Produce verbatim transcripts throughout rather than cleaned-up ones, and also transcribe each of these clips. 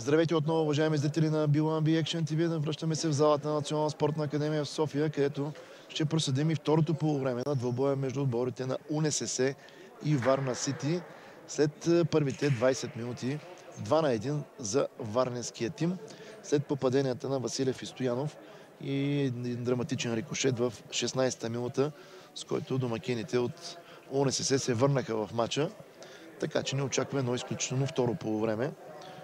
Здравейте отново, уважаеми зрители на би уан би Action ти ви. Връщаме се в залата на Национална спортна академия в София, където ще проследим и второто полувреме на двобоя между отборите на УНСС и Варна Сити. След първите двайсет минути, два на един за варненския тим. След попаденията на Василев и Стоянов и един драматичен рикошет в шестнайсета минута, с който домакините от УНСС се върнаха в матча. Така че ни очаква едно изключително второ полувреме.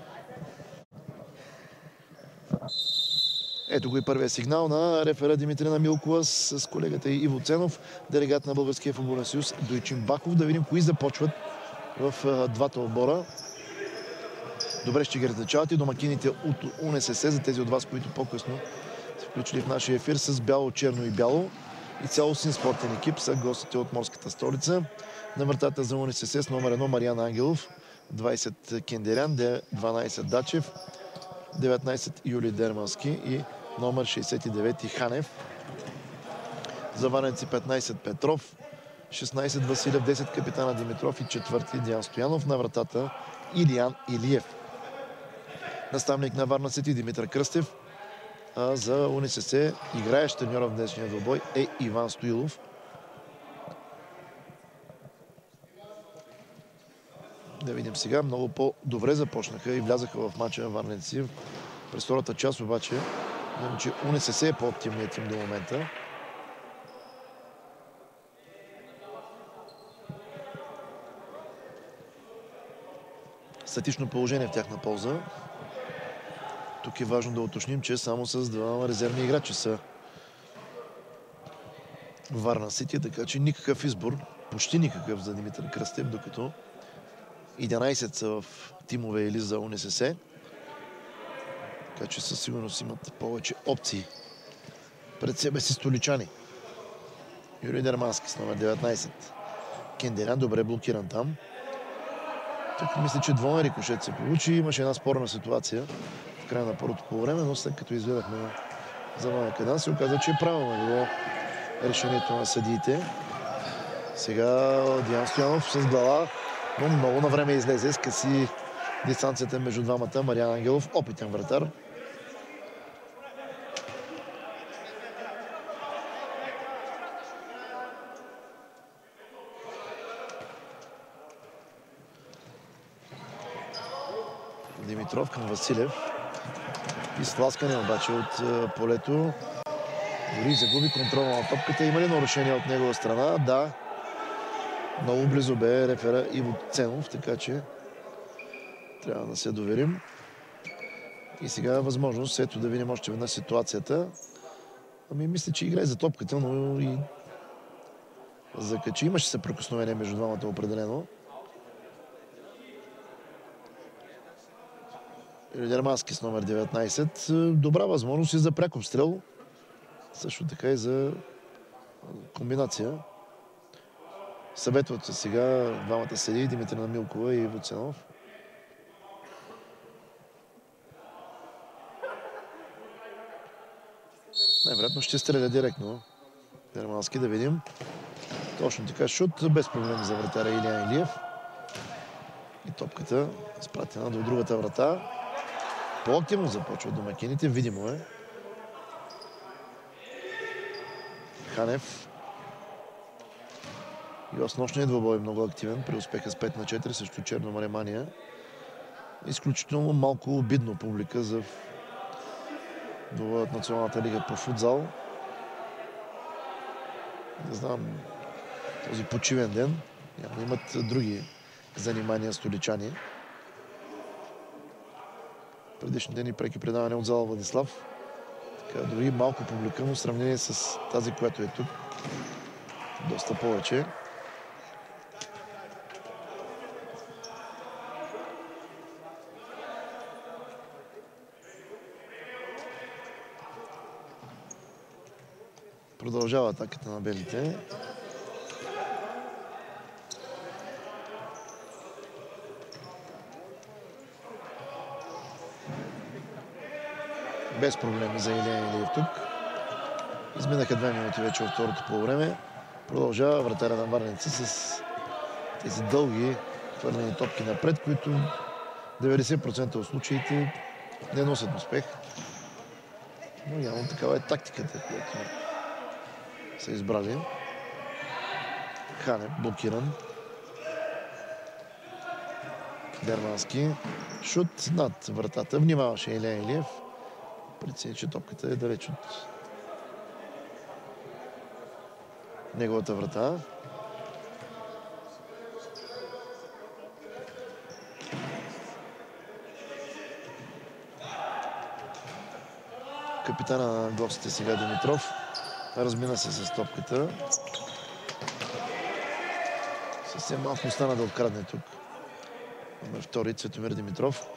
Ето го и първия сигнал на рефера Димитрина Милкова с колегата Иво Ценов, делегат на Българския футболен съюз Дойчин Бахов. Да видим кои започват в двата отбора. Добре ще ги различават и домакините от УНСС, за тези от вас, които по-късно се включили в нашия ефир, с бяло, черно и бяло. И цялостен спортен екип са гостите от морската столица. На вратата за УНСС с номер едно Мариан Ангелов, двайсет Кендерян, дванайсет Дачев, деветнайсет Юли Дермански и номер шейсет и девети Ханев. За варненци петнайсет Петров, шестнайсет Василев, десет капитана Димитров и четвърти Диан Стоянов. На вратата Илиян Илиев. Наставник на Варна Сити Димитър Кръстев. А за УНСС играещ треньора в днешния двубой е Иван Стоилов. Да видим сега. Много по-добре започнаха и влязаха в матча варненци. През втората част обаче, знам, че УНСС е по-оптимният тим до момента. Статично положение в тяхна полза. Тук е важно да уточним, че само с два резервни играчи са Варна Сити, така че никакъв избор, почти никакъв за Димитър Кръстев, докато единайсет са в тимове или за УНСС. Така че със сигурност имат повече опции пред себе си столичани. Юрий Дермански с номер деветнайсет. Кендерян добре блокиран там. Тук мисля, че двоен рикошет се получи. Имаше една спорна ситуация в края на първото полувреме, но след като изгледахме за новия кадан, се оказа, че е правилно било решението на съдиите. Сега Диан Стоянов с глава, но много на време излезе, скъси дистанцията между двамата. Мариан Ангелов, опитен вратар. Димитров към Василев. И сласкане обаче от полето. Дори загуби контрола на топката. Има ли нарушение от негова страна? Да. Много близо бе рефера Иво Ценов, така че трябва да се доверим. И сега е възможност, ето да видим още веднъж ситуацията. Ами мисля, че играе за топката, но и закачи. Имаше съприкосновение между двамата определено. Дермански с номер деветнайсет. Добра възможност и за пряк обстрел. Също така и за комбинация. Съветват се сега двамата съдии, Димитрина Милкова и Иво Ценов. Най-вероятно ще стреля директно Дермански, да видим. Точно така шут, без проблем за вратаря Илиян Илиев. И топката изпратена до другата врата. По-активно започват домакините, видимо е. Ханев. И оснощният двубой е много активен при успеха с пет на четири срещу Черно море Мания. Изключително малко обидно публика за двубоят Националната лига по футзал. Не знам, този почивен ден. Няма, имат други занимания столичани. Предишните ни преки предаване от зала Владислав. Така, дори малко публика, но в сравнение с тази, която е тук, доста повече. Продължава атаката на белите. Без проблеми за Илиян Илиев тук. Изминаха две минути вече от второто полувреме. Продължава вратаря на варненци с тези дълги хвърлени топки напред, които деветдесет процента от случаите не носят успех. Но явно такава е тактиката, която са избрали. Ханев блокиран. Дермански. Шут над вратата. Внимаваше Илия Илиев. Прецени, че топката е далеч от неговата врата. Капитана на гостите сега Димитров размина се с топката. Съвсем малко остана да открадне тук. Номер втори Цветомир Димитров.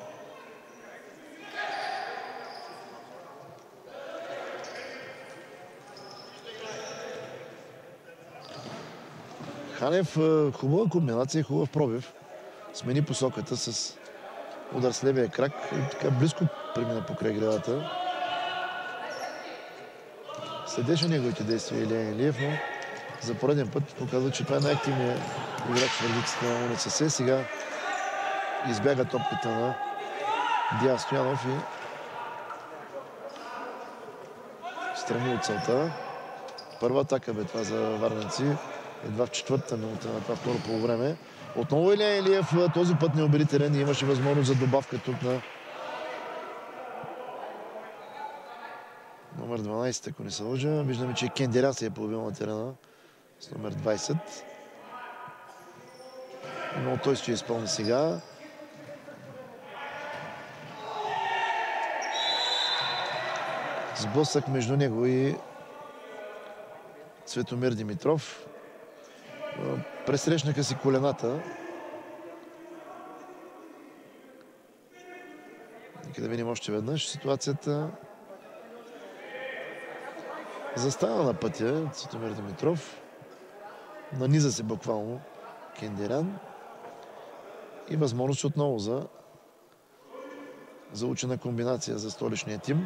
Ханев, хубава комбинация, хубав пробив. Смени посоката с удар с левия крак и така близко премина покрай гредата. Следеше неговите действия Илия Илиев, но за пореден път показва, че това е най-активният играч в редицата на УНСС. Сега избяга топката на Диан Стоянов и страни от целта. Първа атака бе това за варненци. Едва в четвъртата минута на това второ полувреме. Отново Илия Илиев, този път не обери терен и имаше възможност за добавка тук на номер дванайсет, ако не се лъжа. Виждаме, че Кендеря се е появил на терена с номер двайсет. Но той ще изпълни сега. Сблъсък между него и Цветомир Димитров. Пресрещнаха си колената. Нека да видим още веднъж ситуацията. Застана на пътя Цветомир Димитров. Наниза се буквално Кендерян. И възможност отново за заучена комбинация за столичния тим.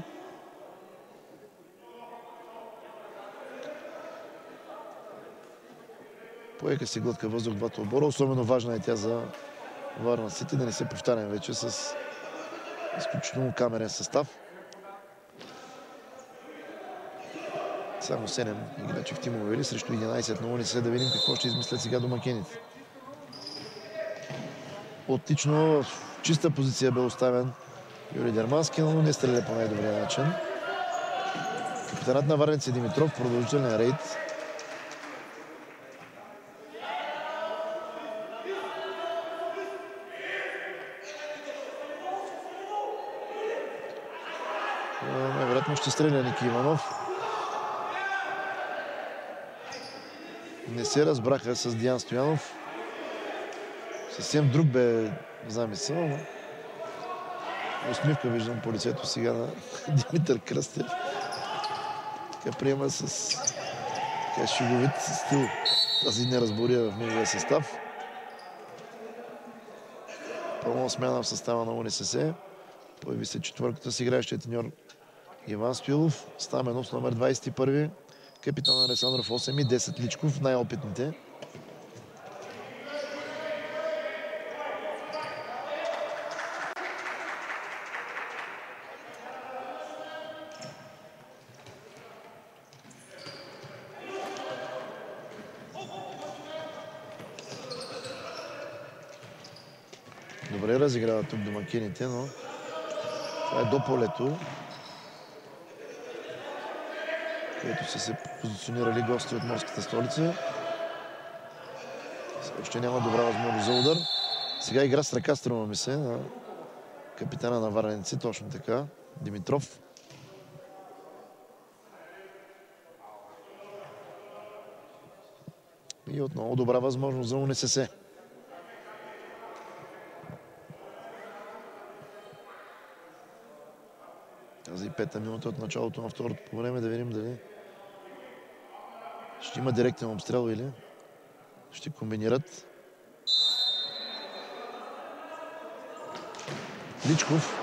Поека си глътка въздух двата отбора. Особено важна е тя за Варна Сити. Да не се повтарям вече с изключително камерен състав. Само седем играчи в тимове срещу единайсет на УНСС. Да видим какво ще измислят сега домакините. Отлично, в чиста позиция бе оставен Юрий Дермански, но не стреля по най-добрия начин. Капитанът на Варненци Димитров, продължителен рейд. Най-вероятно ще стреля Ники Иванов. Не се разбраха с Диан Стоянов. Съвсем друг бе замисъл, но усмивка виждам по лицето сега на Димитър Кръстев. Така приема с така шуговит стил тази неразбория в неговия състав. Пълна смяна в състава на УНСС. Появи се четвърката с играещия треньор Иван Стоилов. Стамено с номер двайсет и първи. Капитан Александров осем и десет Личков, най-опитните. Добре разиграват тук домакините, но това е до полето, където са се позиционирали гости от морската столица. Още няма добра възможност за удар. Сега игра с ръка, струва ми се, на капитана на Варненци, точно така, Димитров. И отново добра възможност за УНСС. Тази пета минута от началото на второто по време, да видим дали ще има директен обстрел или ще комбинират. Личков.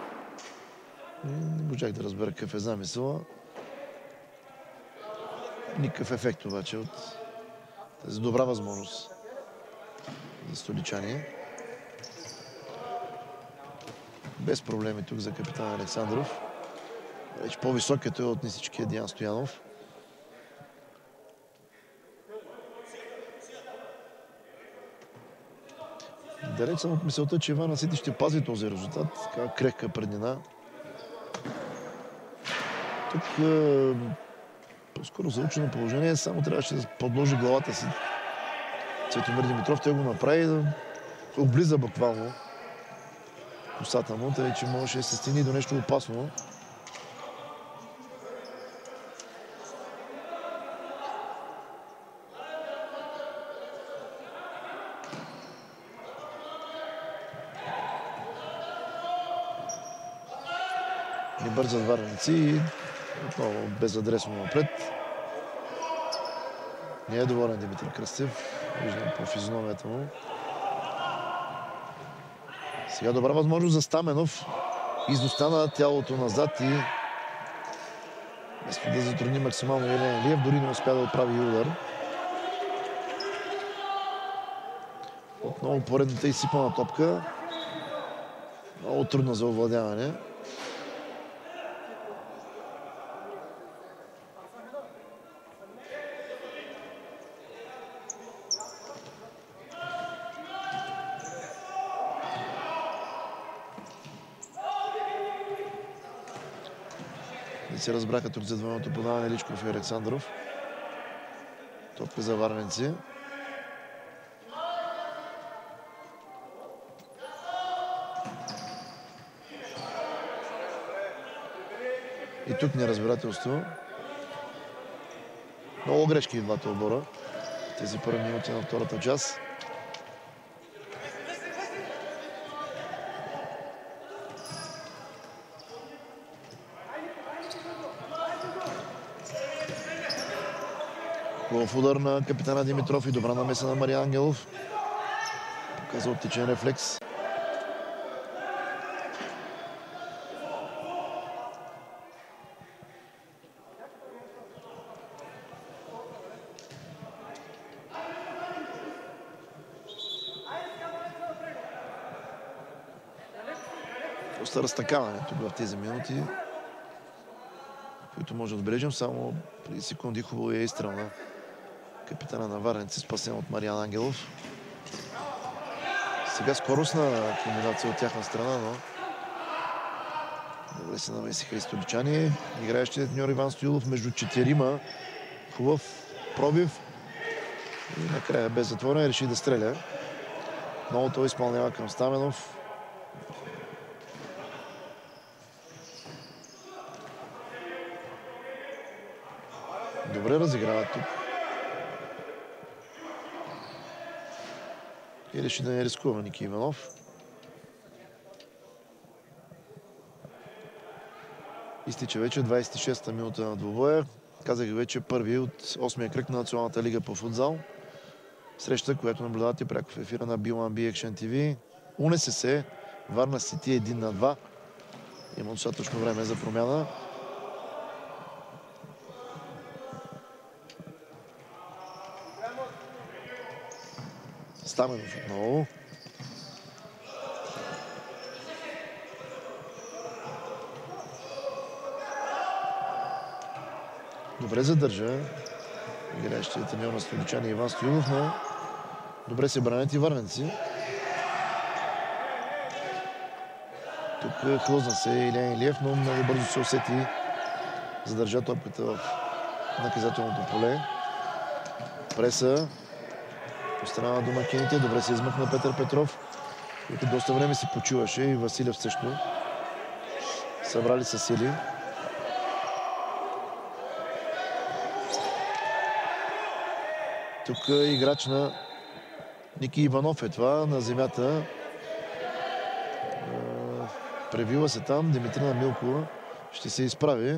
Не можах да разбера какъв е замисъла. Никакъв ефект обаче от тази добра възможност за столичани. Без проблеми тук за капитан Александров. Вече по-висок е той от нисичкия Диан Стоянов. Далеч съм от мисълта, че Иван Асити ще пази този резултат. Така крехка преднина. Тук е, по-скоро заучено положение. Само трябваше да подложи главата си. Цветомир Димитров те го направи да облиза буквално косата му, тъй че можеше да се стигне до нещо опасно. Не бързат варваници и отново безадресно напред. Не е доволен Димитър Кръстев. Виждам по физиономията му. Сега добра възможност за Стаменов. Изостана тялото назад и вместо да затрудни максимално Елен Илиев, дори не успя да отправи удар. Отново поредната изсипана топка. Много трудно за овладяване. Се разбраха тук за двойното подаване Личков и Александров. Топка за варвенци. И тук неразбирателство. Много грешки в двата отбора. Тези първи минути на втората част. Хубав удар на капитана Димитров и добра намеса на Мария Ангелов. Показа оттичен рефлекс. Доста разтакаване тук в тези минути, които може да отбележим. Само преди секунди хубаво е изстрел на капитана на Варненци, спасен от Мариан Ангелов. Сега скоростна комбинация от тяхна страна, но добре се намесиха и столичани. Играещият треньор Иван Стоилов между четирима. Хубав пробив. И накрая без затворен реши да стреля. Много той изпълнява към Стаменов. Добре разиграва тук. И реши да не рискува Ники Иванов. Изтича вече двадесет и шеста минута на двубоя. Казах вече първи от осмия кръг на Националната лига по футзал. Среща, която наблюдавате пряко в ефира на Би уан Би Action Ти Ви. УНСС, Варна Сити един на два. Има достатъчно време за промяна. Стаменов отново. Добре задържа играещият треньор на столичани Иван Стоилов, но добре се бранят и варненци. Тук хлъзна се Илиан Илиев, но много бързо се усети. Задържа топката в наказателното поле. Преса от страна на домакините. Добре се измъкна Петър Петров, който доста време си почиваше, и Василев също. Събрали са сили. Тук играч на Ники Иванов е това, на земята. Превила се там. Димитрина Милкова ще се изправи.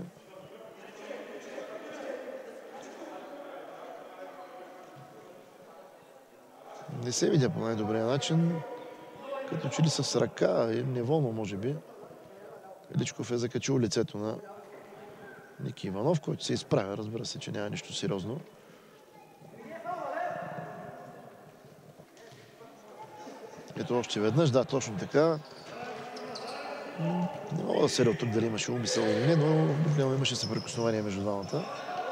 Не се видя по най-добрия начин. Като че ли с ръка, неволно може би. Личков е закачил лицето на Ники Иванов, който се изправя. Разбира се, че няма нищо сериозно. Ето още веднъж. Да, точно така. Не мога да се от тук дали имаше умисъл или не, но обикновено имаше съприкосновение между двамата.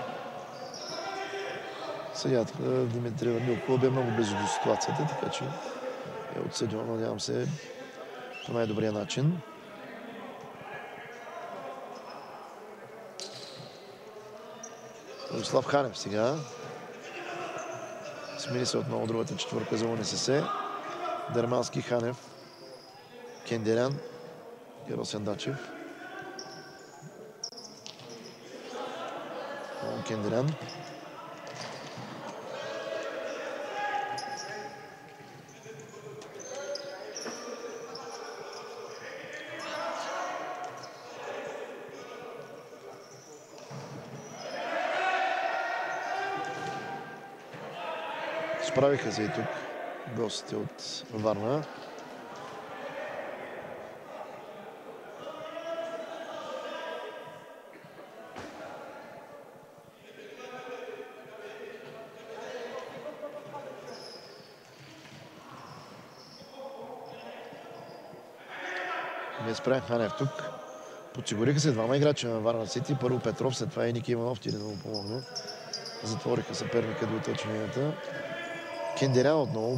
Съдията Димитриева Милкова бе много близо до ситуацията, така че е отсъдил, надявам се, по най-добрия начин. Владислав Ханев сега. Смени се отново другата четвърка за УНСС. Дермански, Ханев, Кендерян и Росен Дачев. Кендерян. Справиха се и тук гостите от Варна. Не спрях Ханев тук. Подсигуриха се двама играчи на Варна Сити. Първо Петров, след това и Ники Иванов тире да му помогне. Затвориха съперника до уточненията. Кендерян отново.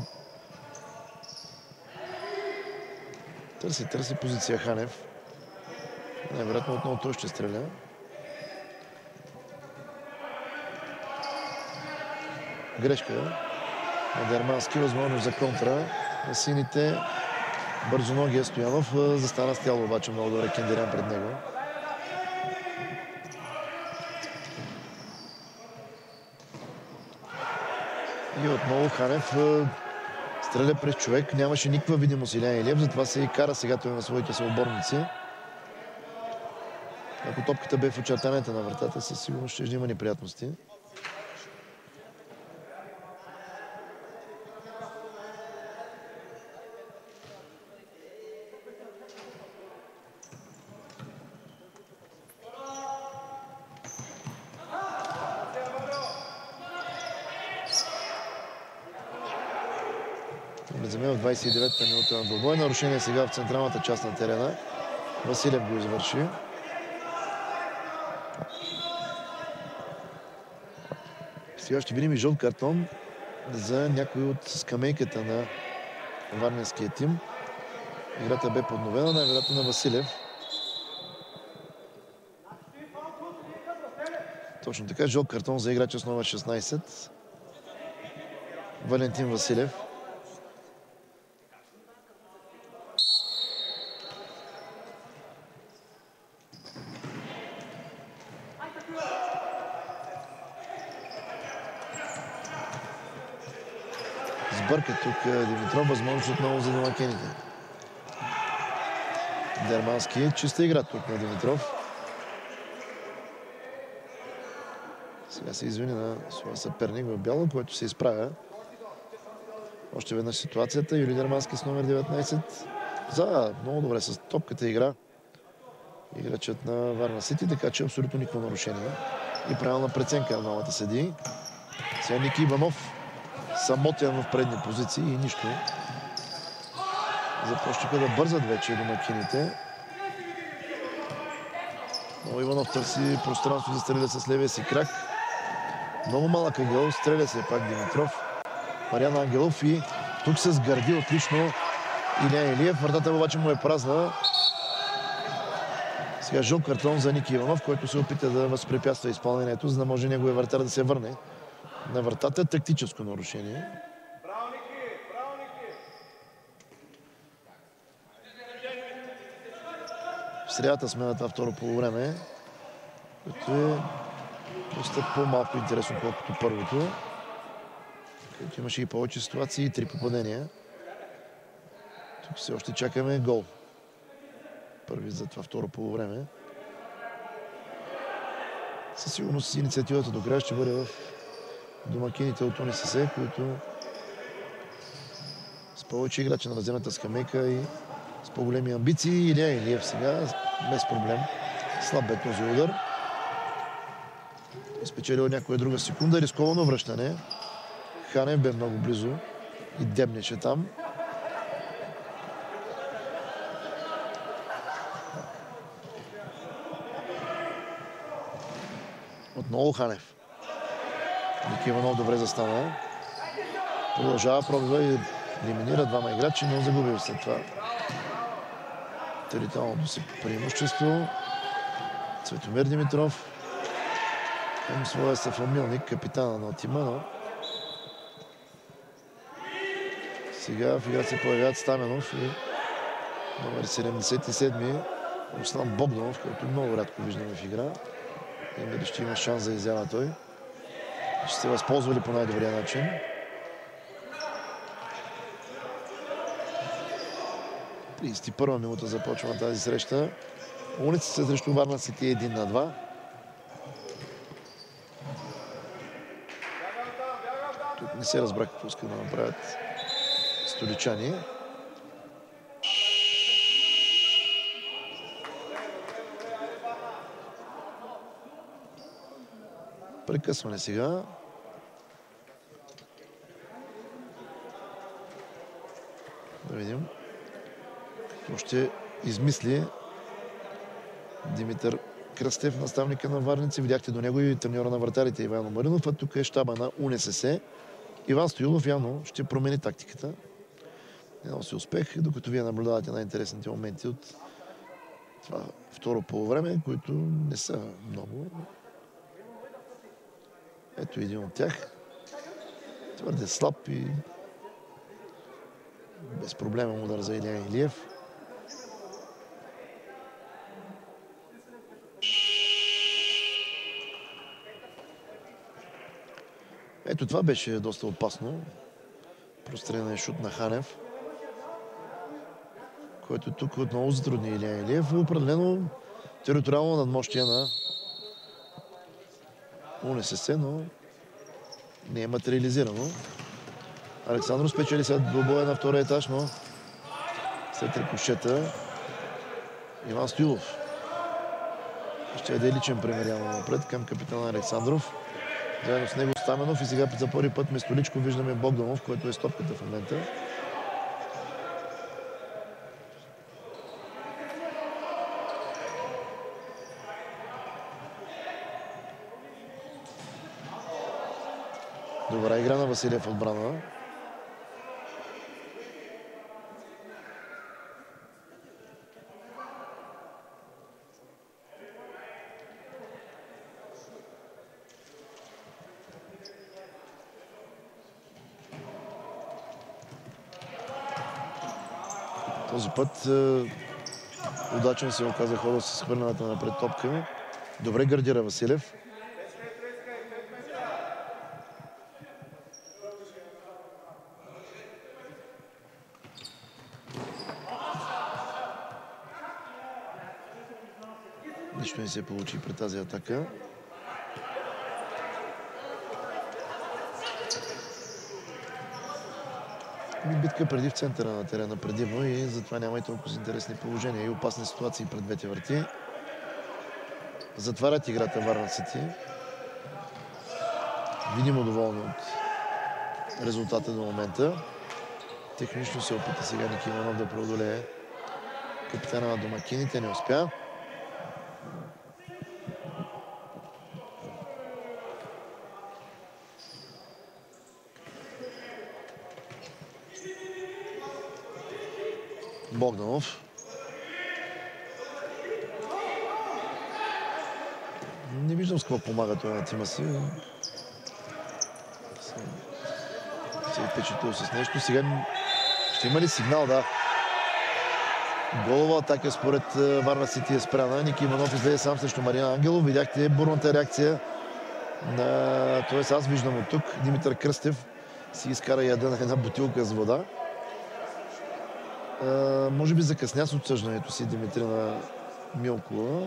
Търси, търси позиция Ханев. Най-вероятно отново той ще стреля. Грешка на Дермански. Възможност за контра. На сините бързоногия Стоянов. Застана с тяло обаче много добре Кендерян пред него. И отново Ханев стреля през човек. Нямаше никаква видимост Илиян Илиев, затова се и кара сега той на своите съотборници. Ако топката бе в очертанията на вратата, със сигурност ще има неприятности. В двадесет и девета минута на двубой. Нарушение сега в централната част на терена. Василев го извърши. Сега ще видим и жълт картон за някой от скамейката на варненския тим. Играта бе подновена, най-вероятно на Василев. Точно така, жълт картон за играча с номер шестнадесет. Валентин Василев. Бърка тук Димитров, възможност отново за домакините. Дермански, чиста игра тук на Димитров. Сега се извини на своя съперник в бяло, който се изправя. Още веднъж ситуацията. Юрий Дермански с номер деветнадесет. За много добре с топката игра. Играчът на Варна Сити, така че абсолютно никакво нарушение. И правилна преценка на двамата съдии. Сега Ники Иванов. Самотен в предни позиции и нищо. Започнаха да бързат вече домакините. Но Иванов търси пространство да стреля с левия си крак. Много малък ъгъл. Стреля се пак Димитров. Мариан Ангелов и тук с гърди отлично Илиян Илиев. Вратата обаче му е празна. Сега жълт картон за Ники Иванов, който се опита да възпрепятства изпълнението, за да може неговия вратар да се върне на вратата. Тактическо нарушение. Браво, Ники! Браво, Ники! В средата сме това второ полувреме, което е доста по-малко интересно, колкото първото. Където имаше и повече ситуации и три попадения. Тук все още чакаме гол. Първи за това второ полувреме. Със сигурност инициативата до края ще бъде в домакините от УНСС, които с повече играчи на разделната скамейка и с по-големи амбиции. Илиян Илиев сега без проблем. Слаб бе този удар. Спечелил някоя друга секунда. Рисковано връщане. Ханев бе много близо и дебнеше там. Отново Ханев. Ники Иванов добре застана. Продължава пробива и елиминира двама играчи, но загубил след това териториалното си преимущество. Цветомир Димитров към своя съфамилник, капитана на тима, но сега в игра се появяват Стаменов и номер седемдесет и седми Руслан Богданов, който много рядко виждаме в игра. И дали ще има шанс за изява той. Ще се възползва ли по най-добрия начин. тридесет и първа минута започва на тази среща. Униците срещу Варна Сити един на два. Тук не се разбрах какво искат да направят столичани. Прекъсване сега. Да видим какво ще измисли Димитър Кръстев, наставника на Варници. Видяхте до него и треньора на вратарите Ивано Маринов, а тук е щаба на УНСС. Иван Стоилов явно ще промени тактиката. Не носи успех, докато вие наблюдавате най-интересните моменти от това второ полувреме, които не са много. Ето един от тях. Твърде слаб и безпроблемен удар за Илия Илиев. Ето това беше доста опасно. Прострелен шут на Ханев, който тук отново затрудни Илия Илиев. Определено териториално надмощие на УНСС, но не е материализирано. Александров спечели след двубоя на втория етаж, но след рикошета Иван Стоилов ще яде личен пример явно напред към капитана Александров. Заедно с него Стаменов и сега за първи път вместо Личко виждаме Богданов, който е стопката в момента. Добра игра на Василев отбрана. Този път е, удачен се оказа хода с хвърлената напред топка. Добре гардира Василев. Нищо не се получи при тази атака. Битка преди в центъра на терена предимно и затова няма и толкова интересни положения и опасни ситуации пред двете врати. Затварят играта Варна Сити. Видимо доволни от резултата до момента. Технично се опита сега Ники Иванов да преодолее капитана на домакините. Не успя. Богданов. Не виждам с какво помага това на тима си. Се е впечатлил с нещо. Сега ще има ли сигнал? Да. Голова атака според Варна Сити е спряна. Ники Иванов излезе сам срещу Марина Ангелов. Видяхте бурната реакция на... Тоест аз виждам от тук. Димитър Кръстев си изкара яда на една бутилка с вода. Uh, може би закъсня с отсъждането си Димитрина Милкова.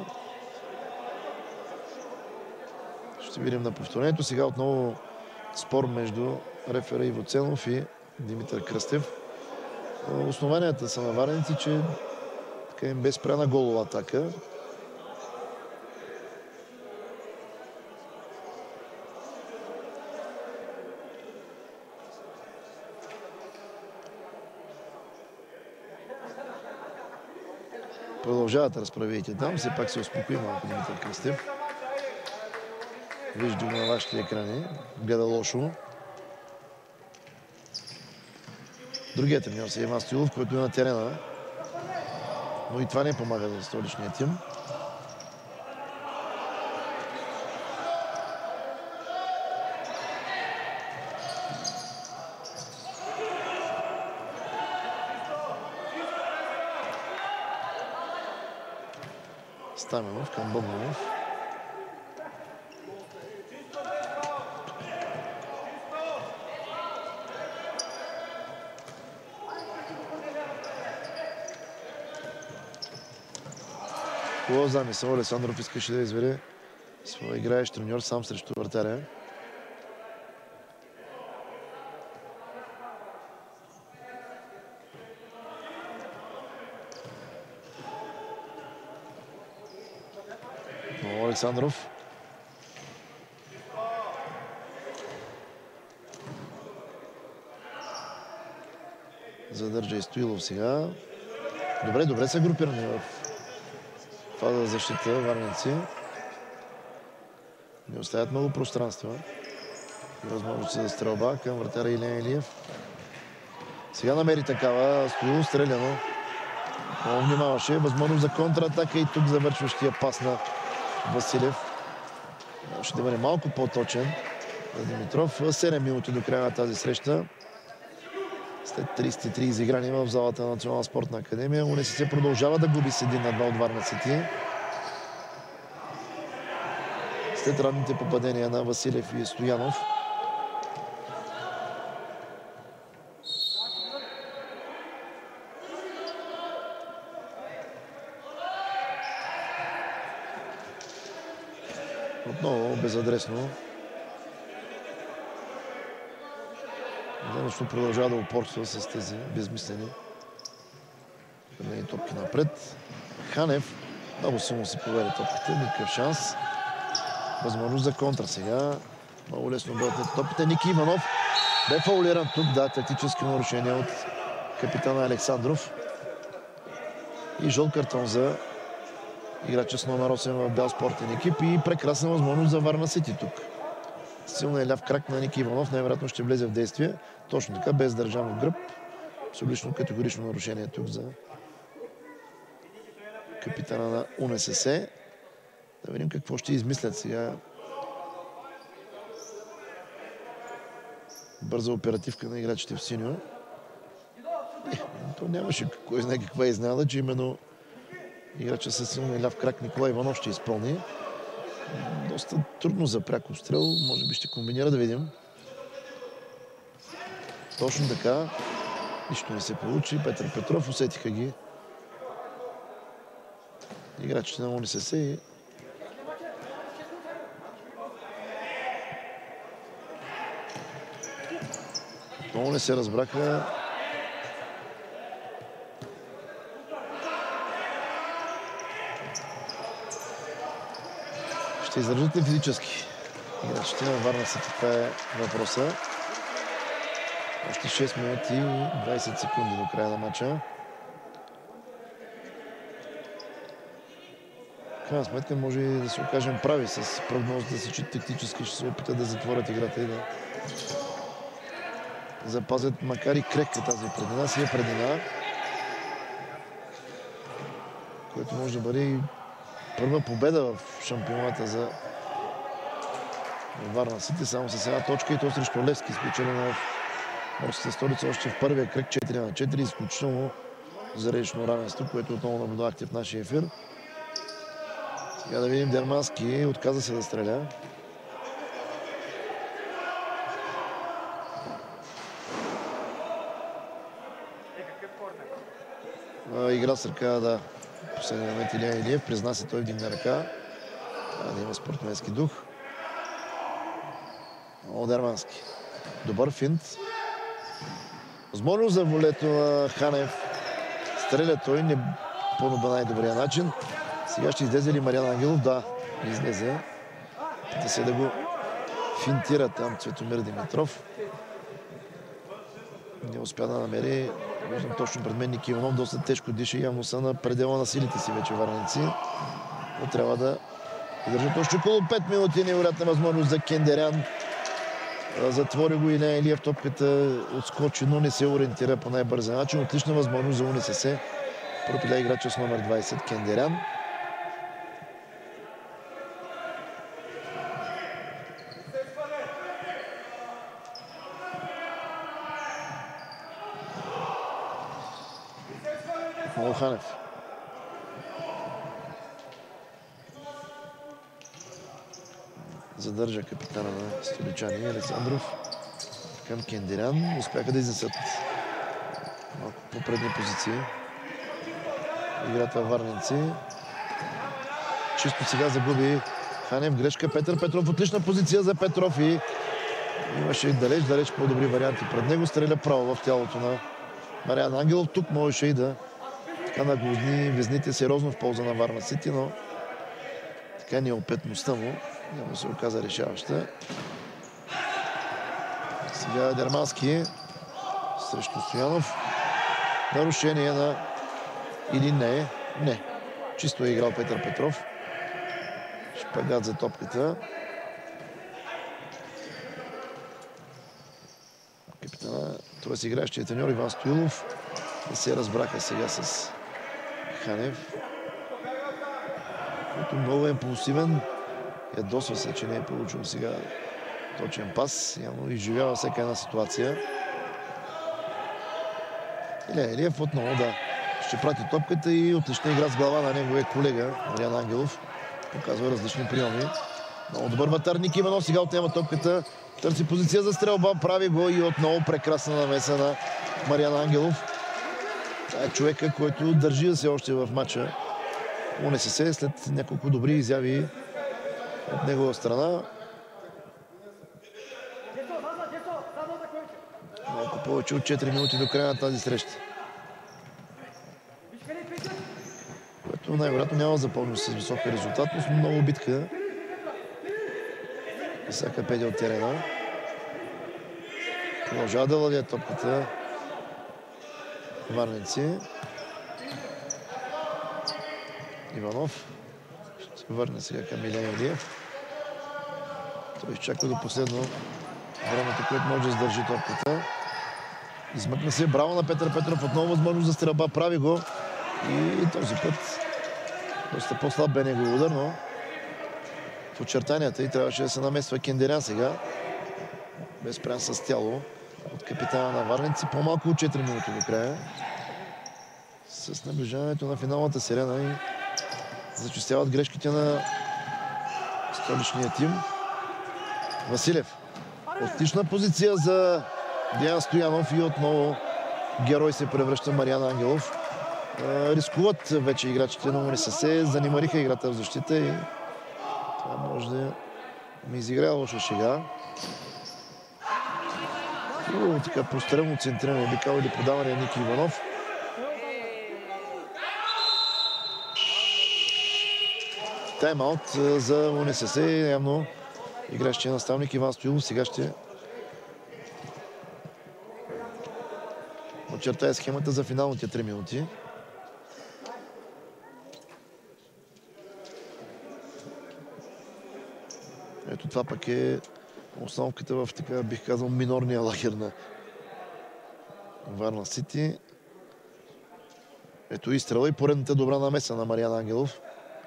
Ще видим на повторението. Сега отново спор между рефера Иво Ценов и Димитър Кръстев. Uh, основанията са на вареници, че така им бе спряна голова атака. Продължават разправите там. Все пак се успокои малко Димитър Кръстев. Вижда го на вашите екрани. Гледа лошо. Другият треньор си Иван Стоилов, който е на терена. Но и това не помага за столичния тим. Стаменов към Богданов. Хубав замисъл. Александров искаше да изведе своя играещ треньор сам срещу вратаря. Но Александров. Задържа и Стоилов сега. Добре, добре са групирани в фаза защита варненци. Не оставят много пространства и възможности за стрелба към вратаря Илия Илиев. Сега намери такава. Стоилов стреляно. Но внимаваше. Възможност за контратака и тук завършващия пас на Василев. Ще да бъде малко по-точен за Димитров. седем минути до края на тази среща. След тридесет и три изиграни в залата на Национална спортна академия. УНСС продължава да губи с един на два от варненците. След ранните попадения на Василев и Стоянов. Отново безадресно. Защото продължава да упорства с тези безмислени топки напред. Ханев много силно си повери топките. Никакъв шанс. Възможност за контра сега. Много лесно бъдат топите. Ники Иванов бе фаулиран тук. Да, тактически нарушение от капитана Александров. И жълт картон за играча с номер осем в бял спортен екип. И прекрасна възможност за Варна Сити тук. Силна ляв крак на Ники Иванов. Най-вероятно ще влезе в действие. Точно така, без държан в гръб. Абсолютно категорично нарушение тук за капитана на УНСС. Да видим какво ще измислят сега. Бърза оперативка на играчите в синьо. Е, то нямаше кой знае каква изненада, че именно играча със силна ляв крак Николай Иванов ще изпълни. Доста трудно за пряк обстрел. Може би ще комбинира, да видим. Точно така. Нищо не се получи. Петър Петров усетиха ги играчите на УНСС и много не се разбраха. Ще издържат ли физически играчите на Варна Сити? Това е въпроса. Още шест минути и двайсет секунди до края на матча. В крайна сметка може и да се окажем прави с прогнозата си, че тактически ще се опитат да затворят играта и да запазят, макар и крехка тази предина, си е предина, което може да бъде и първа победа в шампионата за Варна Сити, само с една точка и то срещу Левски, изключена в морската столица още в първия кръг четири на четири, изключително зрелищно равенство, което отново наблюдахте в нашия ефир. Сега да видим Дермански, отказа се да стреля. Игра с ръка, да. Последния момент Илия Илиев, призна се, той вдигна ръка. Да, да има спортменски дух. О, Дермански. Добър финт. Възможно за волето на Ханев. Стреля той не по най-добрия начин. Сега ще излезе ли Мариан Ангелов? Да, излезе. Пита се да го финтира там Цветомир Димитров. Не успя да намери. Виждам точно пред мен Ники Иванов. Доста тежко диша. Явно са на предела на силите си вече варненци. Но трябва да Държат още около пет минути. Невероятна възможност за Кендерян. Затвори го и не Илиев. Топката отскочи, но не се ориентира по най-бърза начин. Отлична възможност за УНСС. Пропиля играча с номер двайсет Кендерян. Молханев. Задържа капитана на столичани Александров към Кендерян. Успяха да изнесат малко по предни позиции играта Варненци. Чисто сега загуби Ханев. Грешка Петър Петров. Отлична позиция за Петров и имаше далеч, далеч по-добри варианти пред него. Стреля право в тялото на Мариан Ангелов. Тук можеше и да така наглодни везните сериозно в полза на Варна Сити, но така неопетността му няма се оказа решаваща. Сега Дермански срещу Стоянов. Нарушение на... Или не? Не. Чисто е играл Петър Петров. Шпагат за топката. Капитана, това си играещия треньор Иван Стоилов. Не се разбраха сега с Ханев, който много е импулсивен. Ядосва се, че не е получил сега точен пас. Явно изживява всяка една ситуация. Илия Илиев отново, да, ще прати топката и отлична игра с глава на неговия колега Мариан Ангелов. Показва различни приеми. Много добър вратар Ники Иванов. Сега отнема топката. Търси позиция за стрелба. Прави го и отново прекрасна намеса на Мариан Ангелов. Това е човека, който държи да се още в матча. УНСС след няколко добри изяви от негова страна. Малко повече от четири минути до края на тази среща. Което най-вероятно няма да запомня с висока резултатност, но много битка. Всяка педи от терена. Продължава да владее топката Варненци. Иванов ще се върне сега към Илия Илиев. Той изчака до последно времето, което може да сдържи топката. Измъкна се. Браво на Петър Петров. Отново възможност за стрелба. Прави го. И този път доста по-слаб бе негови удар, но в очертанията и трябваше да се намества Кендерян сега. Без спрян с тяло от капитана на Варненци. По-малко от четири минути до края. С наближаването на финалната сирена и зачистяват грешките на столичния тим. Василев. Отлична позиция за Диан Стоянов и отново герой се превръща Мариан Ангелов. Рискуват вече играчите на УНСС. Занимариха играта в защита и това може да ми изиграе лоша шега. Хубаво така прострелно центриране обикал или подаване на Ники Иванов. Тайм-аут за УНСС. Явно игращия наставник Иван Стоилов сега ще очертая схемата за финалните три минути. Ето това пък е основката в, така бих казал, минорния лагер на Варна Сити. Ето изстрела и поредната добра намеса на Мариан Ангелов.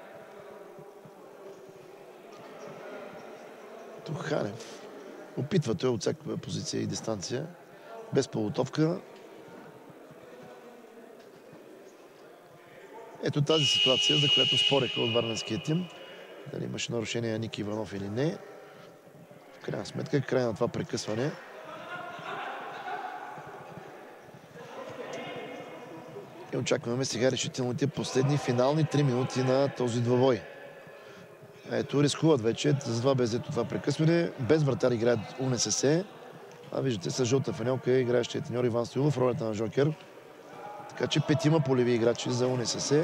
Тук Ханев опитва той от всякаква позиция и дистанция. Без полутовка. Ето тази ситуация, за която спореха от варненския тим. Дали имаше нарушение на Ники Иванов или не. В крайна сметка, край на това прекъсване. И очакваме сега решителните последни финални три минути на този двобой. Ето, рискуват вече. Затова без ето това прекъсване. Без вратар играят УНСС. А виждате, с жълта фанелка е играещия треньор Иван Стоилов, ролята на Жокер. Така че петима полеви играчи за УНСС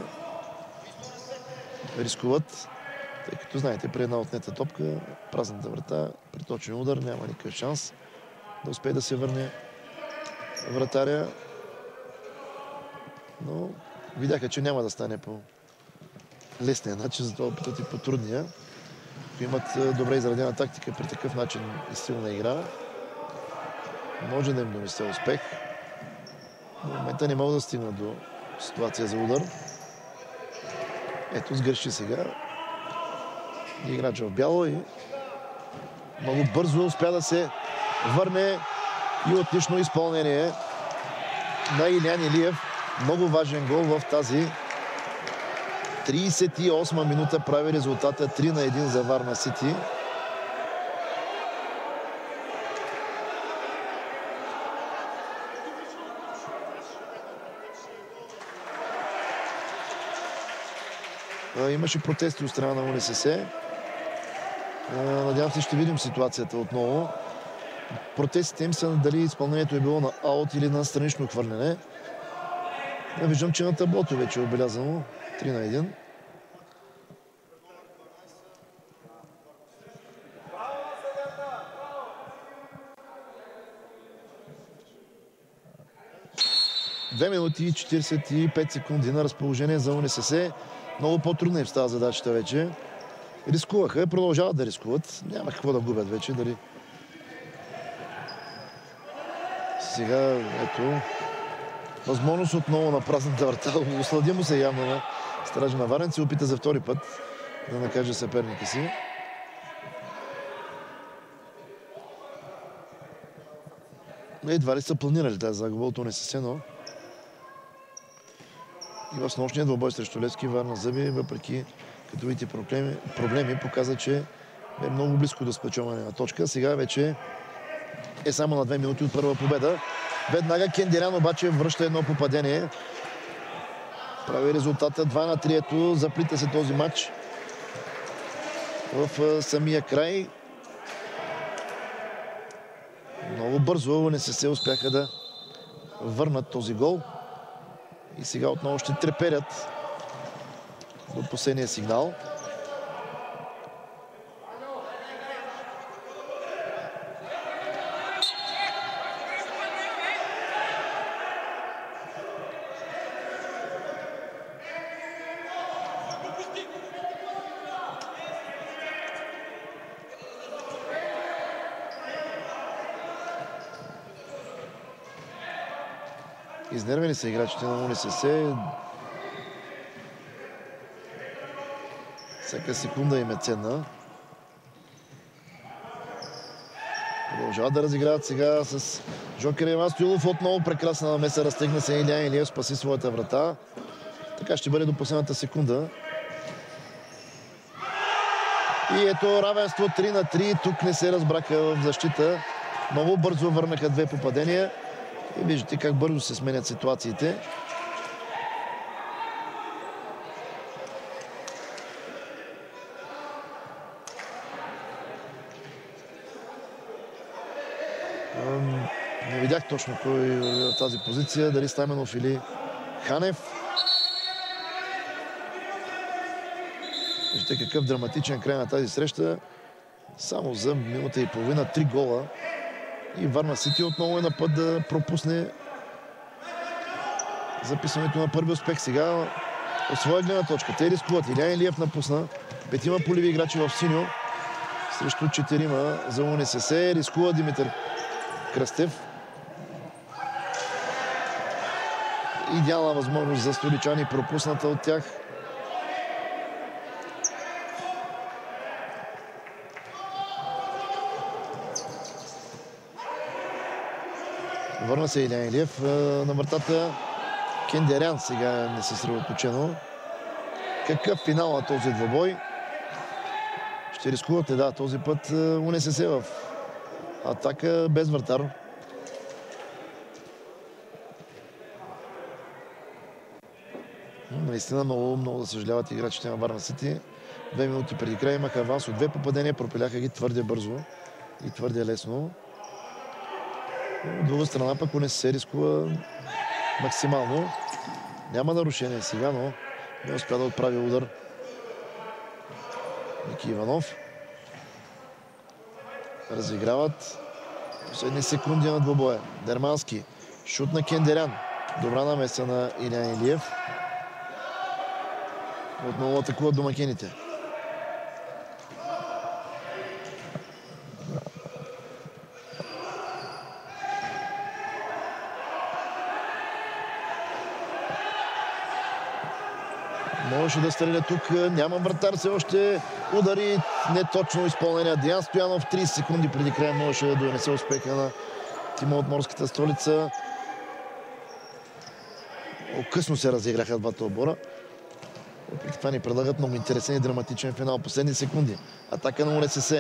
рискуват. Тъй като знаете, при една отнета топка, празната врата, при точен удар няма никакъв шанс да успее да се върне вратаря. Но видяха, че няма да стане по лесния начин, затова опитат и по трудния. ако имат добре изредена тактика при такъв начин и силна игра, може да им донесе успех. В момента не могат да стигнат до ситуация за удар. Ето, сгреши сега играч в бяло и много бързо успя да се върне и отлично изпълнение на Илиян Илиев. Много важен гол в тази тридесет и осма минута прави резултата три на един за Варна Сити. Имаше протести от страна на УНСС. Надявам се, ще видим ситуацията отново. Протестите им са дали изпълнението е било на аут или на странично хвърляне. Виждам, че на таблото вече е отбелязано три на един. две минути и четиридесет и пет секунди на разположение за УНСС. Много по-трудна им става задачата вече. Рискуваха, продължават да рискуват. Няма какво да губят вече. Дали... Сега, ето, възможност отново на празната врата. Ослади му се явно на стража на Варен. Се опита за втори път да накаже съперника си. Едва ли са планирали тази загуба от УНСС, но и в снощния двубой срещу Левски Варна Зъби, въпреки кадровите проблеми, проблеми, показа, че е много близко до спечелване на точка. Сега вече е само на две минути от първа победа. Веднага Кендирян обаче връща едно попадение. Прави резултата два на три. Ето, заплита се този матч в самия край. Много бързо УНСС успяха да върнат този гол. И сега отново ще треперят до последния сигнал. Изнервени са играчите на УНСС. Всяка секунда им е ценна. Продължават да разиграват сега с Жокер Иван Стоилов. Отново прекрасна намеса. Разтегна се Илиян Илиев, спаси своята врата. Така ще бъде до последната секунда. И ето равенство три на три. Тук не се разбраха в защита. Много бързо върнаха две попадения. И виждате как бързо се сменят ситуациите. Не видях точно кой е в тази позиция. Дали Стаменов или Ханев. Виждате какъв драматичен край на тази среща. Само за минута и половина три гола. И Варна Сити отново е на път да пропусне записването на първи успех. Сега от своя гледна точка. Те рискуват. Илиян Илиев напусна. Петима поливи играчи в синьо срещу четирима за УНСС. Рискува Димитър Кръстев. Идеална възможност за столичани, пропусната от тях. Върна се Илиян Илиев на вратата. Кендирян сега не се средоточено. Какъв финал на този двобой? Ще рискувате, да, този път УНСС в атака без вратар. Наистина много, много да съжаляват играчите на Варна Сити. Две минути преди край имаха аванс от две попадения, пропиляха ги твърде бързо и твърде лесно. От друга страна пък УНСС рискува максимално. Няма нарушение сега, но не успя да отправи удар Ники Иванов. Разиграват последни секунди на двобоя. Дермански. Шут на Кендирян. Добра намеса на Илиян Илиев. Отново атакуват домакините. можеше да стреля тук. Няма вратар все още. Удари неточно изпълнение. Деян Стоянов трийсет секунди преди края можеше да донесе успеха на тима от Морската столица. Късно се разиграха двата отбора. Въпреки това ни предлагат много интересен и драматичен финал. Последни секунди. Атака на УНСС.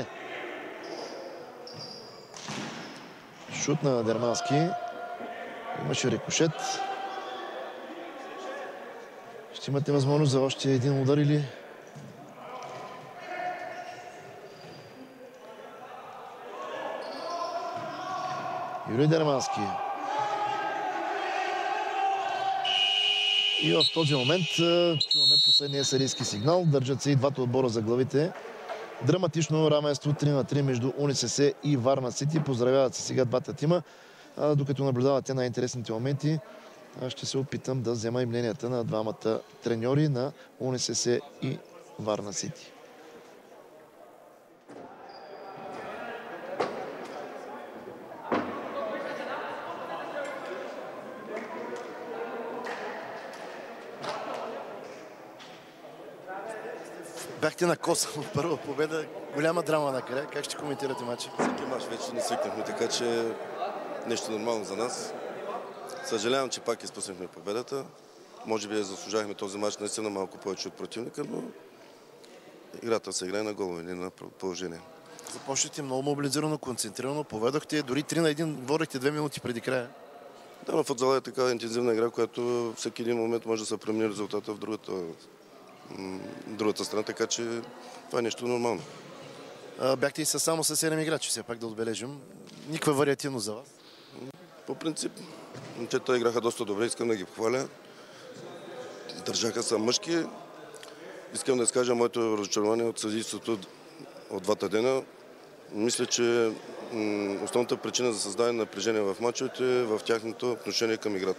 Шут на Дермански. Имаше рикошет. Ще имате възможност за още един удар или... Юрий Дермански. И в този момент чуваме последния серийски сигнал. Държат се и двата отбора за главите. Драматично равенство три на три между УНСС и Варна Сити. Поздравяват се сега двата тима. Докато наблюдавате най-интересните моменти, ще се опитам да взема и мненията на двамата треньори на УНСС и Варна Сити. Бяхте на коса в първа победа. Голяма драма накрая. Как ще коментирате матча? Всеки мач вече не свикнахме, така че нещо нормално за нас. Съжалявам, че пак изпуснахме победата. Може би заслужахме този мач наистина малко повече от противника, но играта се играе на голове, не на положение. Започнахте много мобилизирано, концентрирано, поведохте, дори три на един водехте две минути преди края. Да, но футзала е такава интензивна игра, която всеки един момент може да се промени резултата в другата, другата страна, така че това е нещо нормално. А, бяхте и само с седем играчи, все пак да отбележим. Никаква вариативност за вас? По принцип, момчета играха доста добре, искам да ги похваля. Държаха са мъжки. Искам да изкажа моето разочарование от съдийството от двата дена. Мисля, че основната причина за създаване на напрежение в мачовете е в тяхното отношение към играта.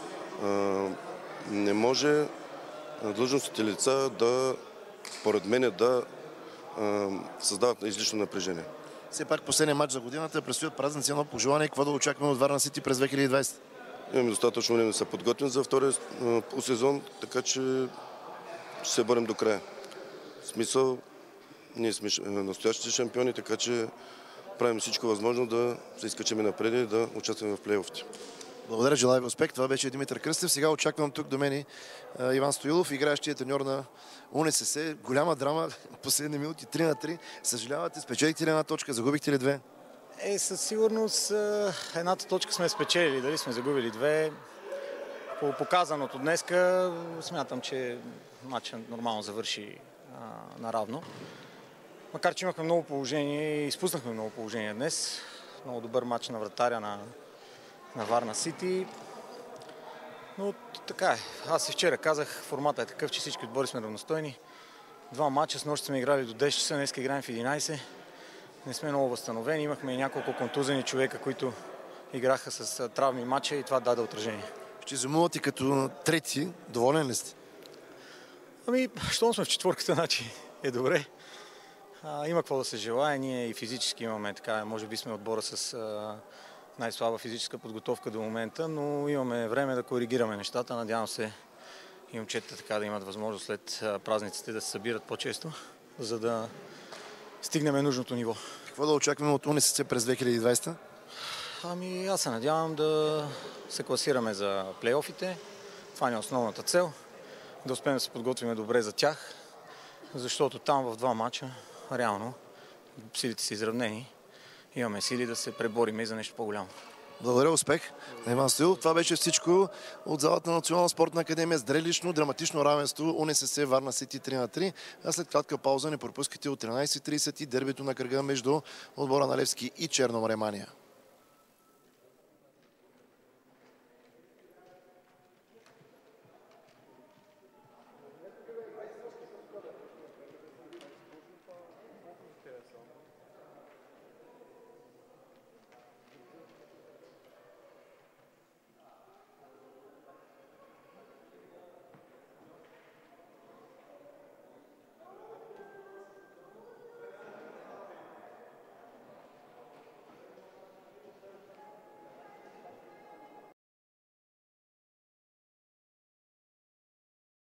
Не може длъжностните лица да, според мен, да създават излишно напрежение. Все пак последния матч за годината, предстоят празници, едно пожелание. Какво да очакваме от Варна Сити през две хиляди и двадесета? Имаме достатъчно време да се подготвим за втория сезон, така че ще се борим до края. В смисъл, ние сме настоящите шампиони, така че правим всичко възможно да се изкачим напред и да участваме в плейофите. Благодаря, желая ви успех. Това беше Димитър Кръстев. Сега очаквам тук до мен Иван Стоилов, играещият треньор на УНСС. Голяма драма, последни минути, три на три. Съжалявате, спечелихте ли една точка, загубихте ли две? Е, със сигурност едната точка сме спечелили, дали сме загубили две. По показаното днеска смятам, че матчът нормално завърши а, наравно. Макар че имахме много положение и изпуснахме много положение днес. Много добър матч на вратаря на, на Варна Сити. Но така е. Аз и вчера казах, формата е такъв, че всички отбори сме равностойни. Два матча, с нощ сме играли до десет часа, днес играем в единадесет. Не сме много възстановени. Имахме и няколко контузени човека, които играха с травми матча и това даде отражение. Ще замувате като трети. Доволен ли сте? Ами, щом сме в четворката, значи е добре. А, има какво да се желае. Ние и физически имаме така, може би сме отбора с а, най-слаба физическа подготовка до момента, но имаме време да коригираме нещата. Надявам се и момчетата така да имат възможност след а, празниците да се събират по-често, за да стигнем нужното ниво. Какво да очакваме от УНСС през две хиляди и двадесета? Ами аз се надявам да се класираме за плейофите. Това ни е основната цел. Да успеем да се подготвим добре за тях, защото там в два мача реално силите са изравнени. Имаме сили да се преборим и за нещо по-голямо. Благодаря, успех на Иван Стоилов. Това беше всичко от залата на Национална спортна академия. Зрелищно, драматично равенство. УНСС Варна Сити три на три. А след кратка пауза не пропускайте от тринадесет и тридесет и дербито на кръга между отбора на Левски и Черно море Мания.